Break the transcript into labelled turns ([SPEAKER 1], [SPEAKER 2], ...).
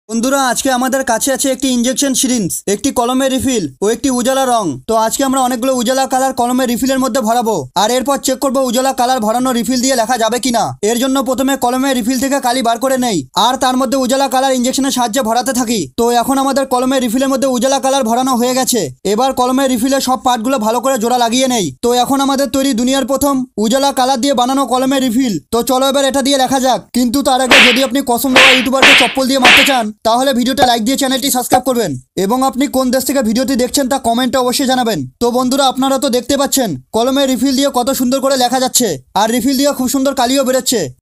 [SPEAKER 1] বন্ধুরা আজকে আমাদের কাছে আছে একটি ইনজেকশন সিরিঞ্জ, একটি কলমের রিফিল ও একটি উজালা রং। তো আজকে আমরা অনেকগুলো উজালা কালার কলমের রিফিলের মধ্যে ভরাবো আর এরপর চেক করবো উজালা কালার ভরানো রিফিল দিয়ে লেখা যাবে কিনা। এর জন্য প্রথমে কলমের রিফিল থেকে কালি বার করে নেই আর তার মধ্যে উজালা কালার ইনজেকশনের সাহায্যে ভরাতে থাকি। তো এখন আমাদের কলমের রিফিলের মধ্যে উজালা কালার ভরানো হয়ে গেছে। এবার কলমের রিফিলের সব পার্টগুলো ভালো করে জোড়া লাগিয়ে নেই। তো এখন আমাদের তৈরি দুনিয়ার প্রথম উজালা কালার দিয়ে বানানো কলমের রিফিল। তো চলো এবার এটা দিয়ে লেখা যাক। কিন্তু তার আগে যদি আপনি কসম দেওয়া ইউটিউবারকে চপ্পল দিয়ে মারতে চান তাহলে ভিডিওটা লাইক দিয়ে চ্যানেলটি সাবস্ক্রাইব করবেন এবং আপনি কোন দেশ থেকে ভিডিওটি দেখছেন তা কমেন্টে অবশ্যই জানাবেন। তো বন্ধুরা আপনারা তো দেখতে পাচ্ছেন কলমের রিফিল দিয়ে কত সুন্দর করে লেখা যাচ্ছে আর রিফিল দিয়ে খুব সুন্দর কালিও বেরোচ্ছে।